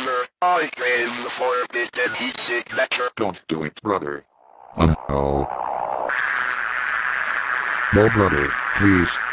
brother, I claim the forbidden heat signature. Don't do it, brother. No. No, brother, please.